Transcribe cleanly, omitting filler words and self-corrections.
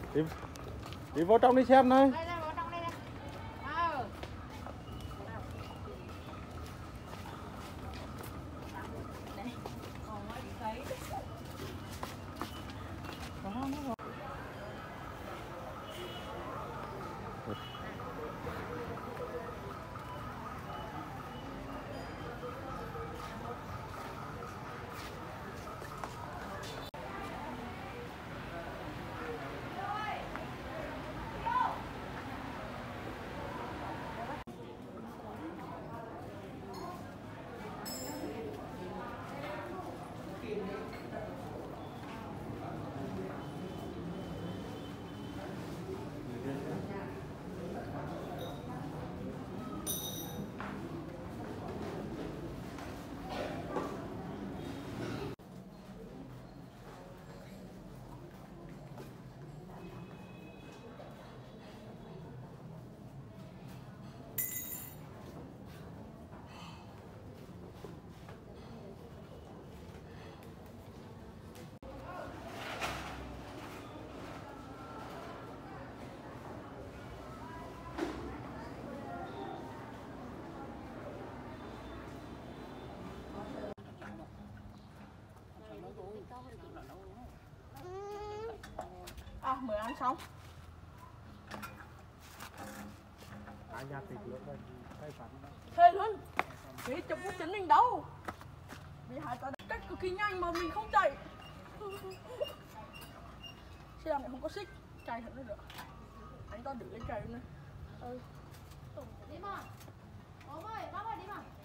đi, đi vô trong đi xem này. Đây đây vào trong đây đây. Ờ. Đây. Còn mới bị thấy. À, mới ăn xong. Nhà thịt luôn đây, cái phản. Thế luôn. Cái chụp bút chính mình đâu. Bị hại tao cách cực kỳ nhanh mà mình không chạy. Xe này không có xích, chạy thật nó được. Anh tao đừng lấy chạy nữa. Ừ. Đi mà. Bố ơi, bác ơi đi mà.